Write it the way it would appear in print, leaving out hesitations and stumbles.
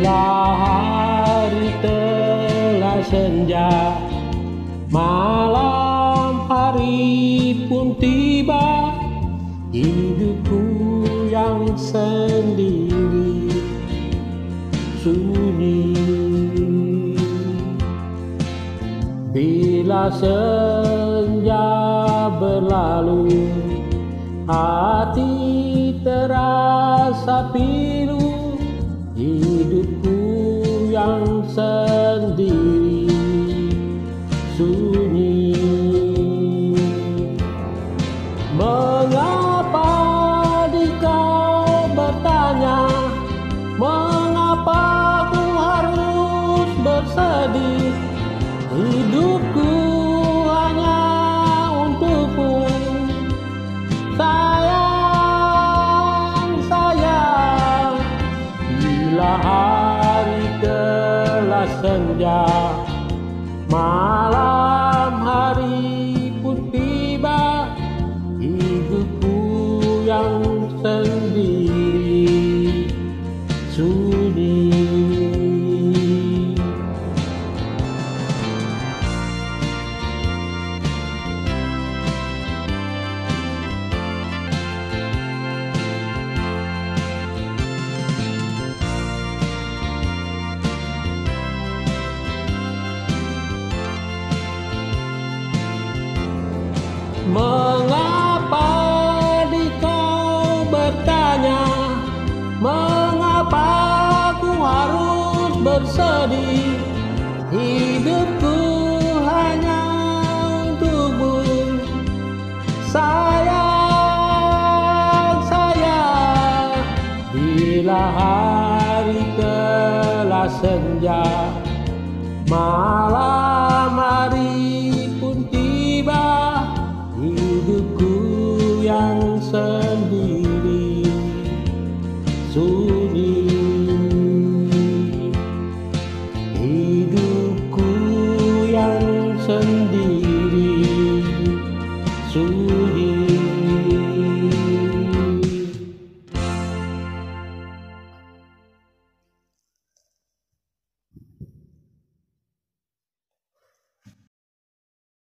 Bila hari telah senja, malam hari pun tiba, hidupku yang sendiri sunyi. Bila senja berlalu, hati terasa pilu, hidupku yang sendiri sunyi. Mengapa dikau bertanya, mengapa ku harus bersedih? Hidupku hanya untukmu, sayang, sayang. Bila hari telah senja, malam hari pun tiba, hidupku yang sendiri sunyi. Mengapa dikau bertanya, mengapa ku harus bersedih? Hidupku hanya untukmu, sayang, sayang. Bila hari telah senja, malam hari pun tiba, hidupku yang